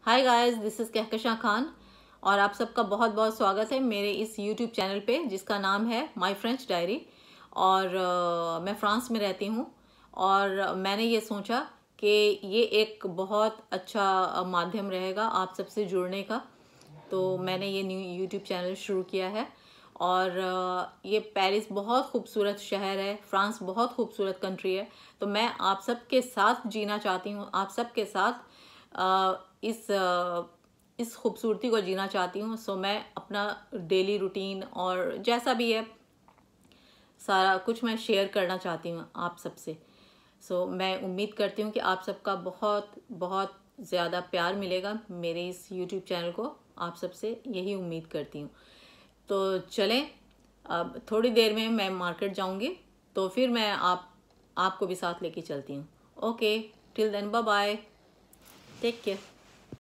Hi guys, this is Kahkashan Khan और आप सबका बहुत बहुत स्वागत है मेरे इस यूट्यूब चैनल पे जिसका नाम है माय फ्रेंच डायरी। और मैं फ्रांस में रहती हूँ और मैंने ये सोचा कि ये एक बहुत अच्छा माध्यम रहेगा आप सबसे जुड़ने का, तो मैंने ये न्यू यूट्यूब चैनल शुरू किया है। और ये पेरिस बहुत खूबसूरत शहर है, फ्रांस बहुत खूबसूरत कंट्री है, तो मैं आप सबके साथ जीना चाहती हूँ, आप सबके साथ इस खूबसूरती को जीना चाहती हूँ। सो मैं अपना डेली रूटीन और जैसा भी है सारा कुछ मैं शेयर करना चाहती हूँ आप सबसे। सो मैं उम्मीद करती हूँ कि आप सबका बहुत बहुत ज़्यादा प्यार मिलेगा मेरे इस यूट्यूब चैनल को, आप सबसे यही उम्मीद करती हूँ। तो चलें, अब थोड़ी देर में मैं मार्केट जाऊँगी, तो फिर मैं आपको भी साथ लेके चलती हूँ। Okay, till then, bye bye, take care.